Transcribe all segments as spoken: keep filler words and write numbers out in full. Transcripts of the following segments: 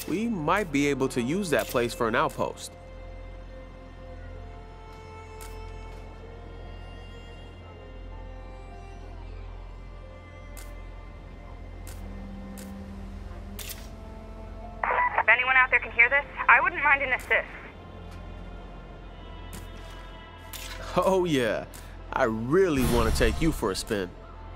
we might be able to use that place for an outpost. If anyone out there can hear this, I wouldn't mind an assist. Oh yeah, I really want to take you for a spin.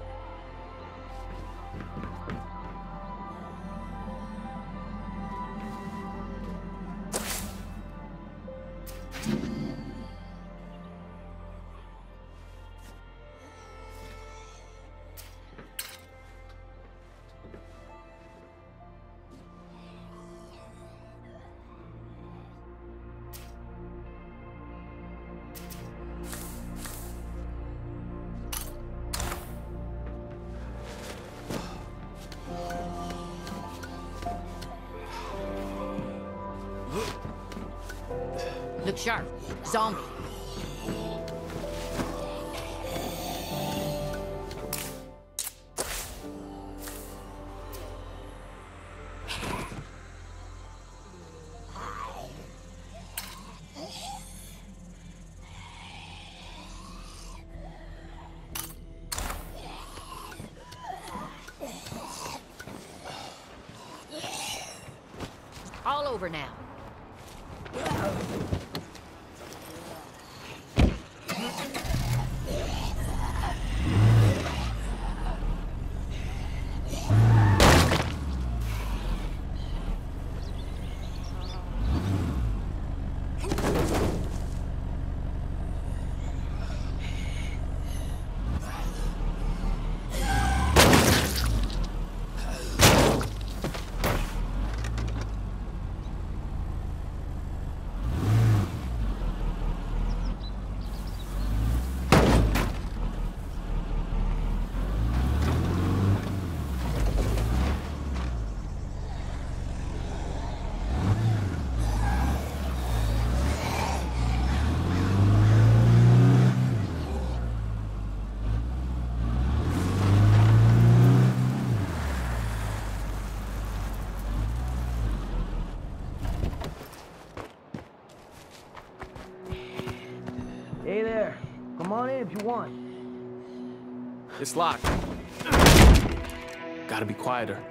Look sharp. Zombie. All over now. Hey there. Come on in if you want. It's locked. Gotta be quieter.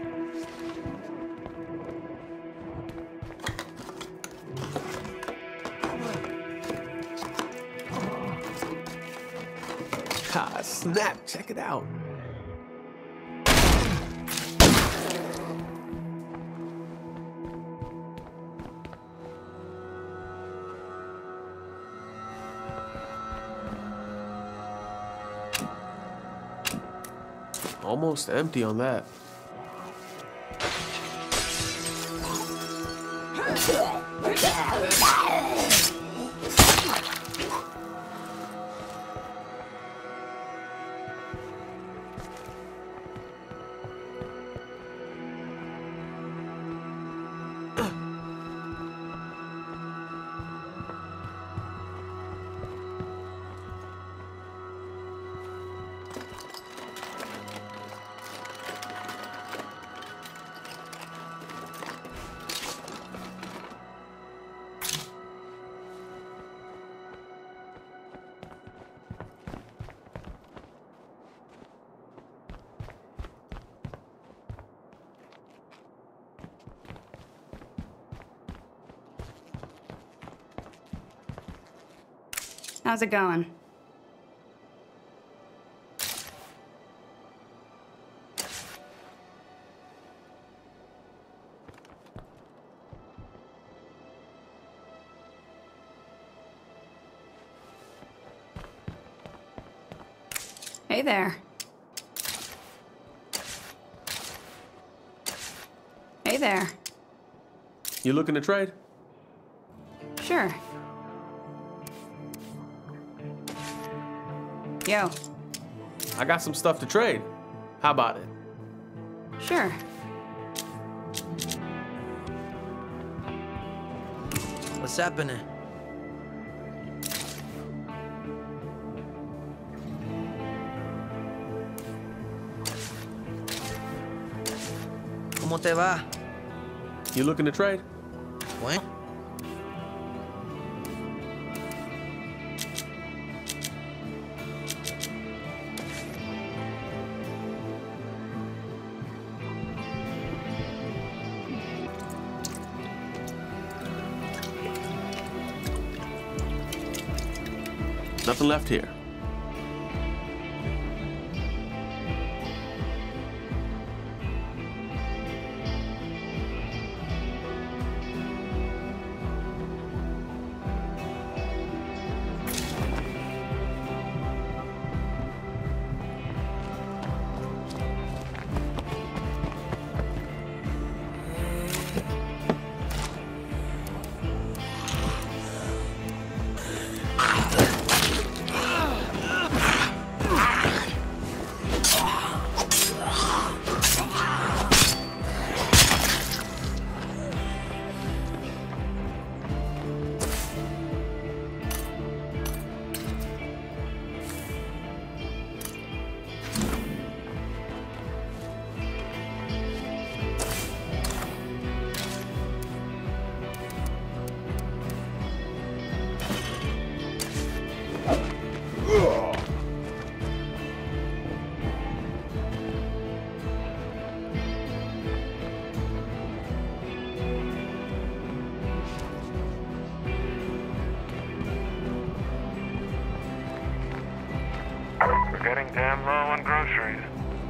Ah, snap! Check it out. Almost empty on that. How's it going? Hey there. Hey there. You looking to trade? Sure. Yo. I got some stuff to trade. How about it? Sure. What's happening? ¿Cómo te va? You looking to trade? What? Nothing left here. We're getting damn low on groceries.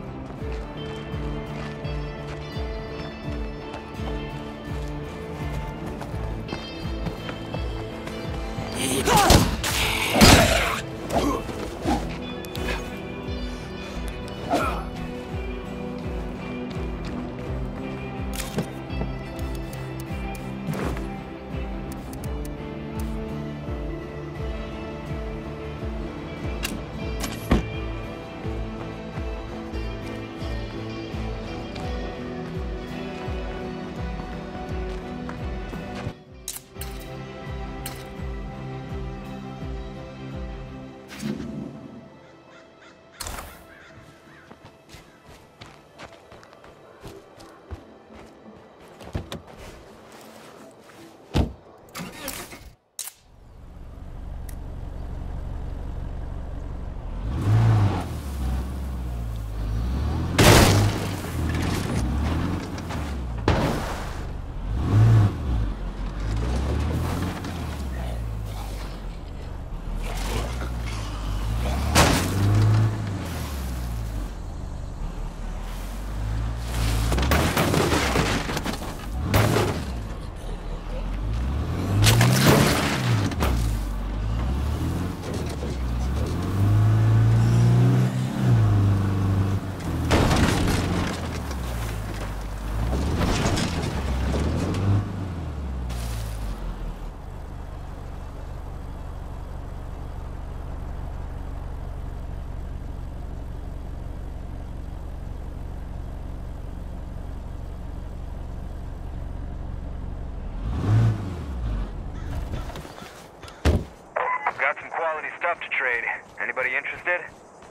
Got some quality stuff to trade. Anybody interested?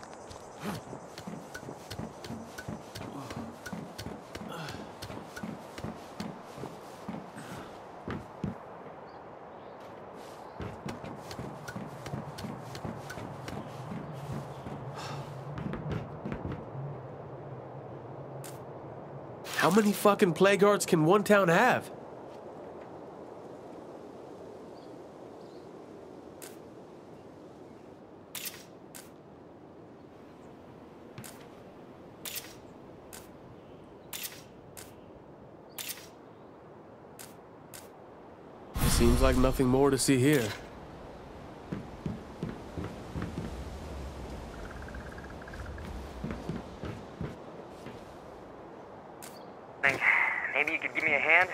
How many fucking plague hearts can one town have? Seems like nothing more to see here. Think maybe you could give me a hand?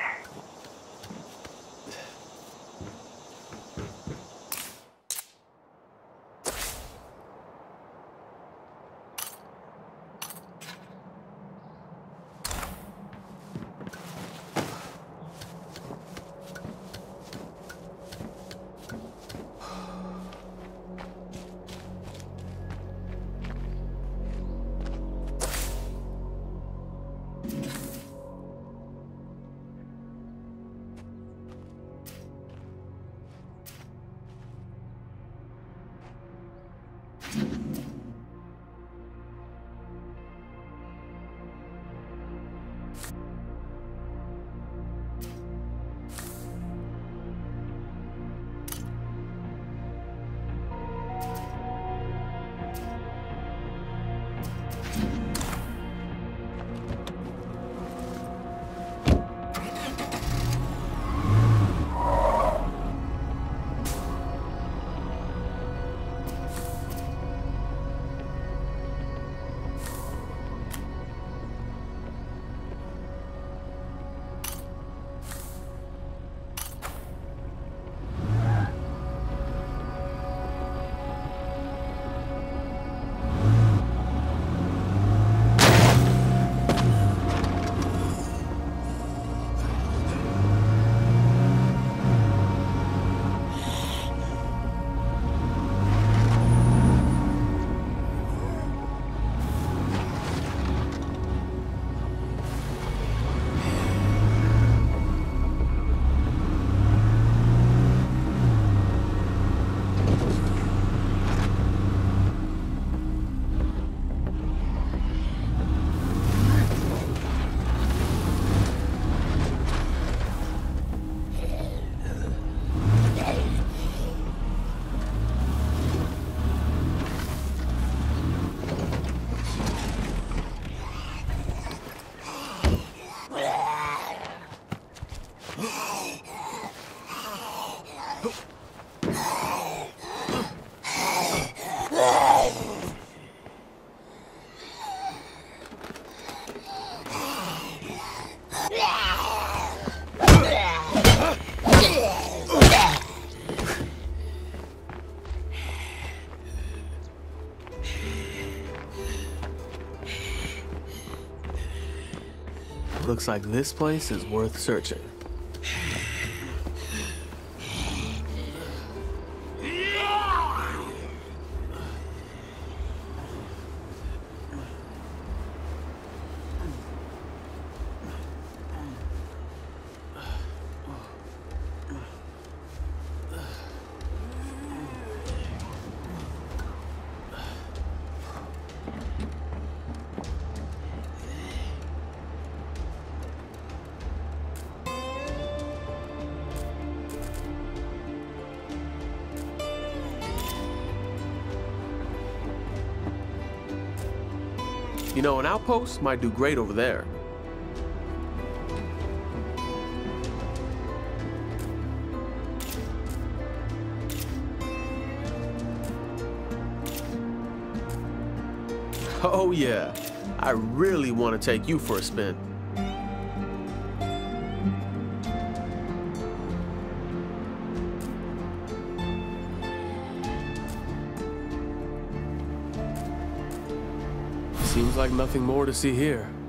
Looks like this place is worth searching. You know, an outpost might do great over there. Oh yeah, I really want to take you for a spin. Seems like nothing more to see here.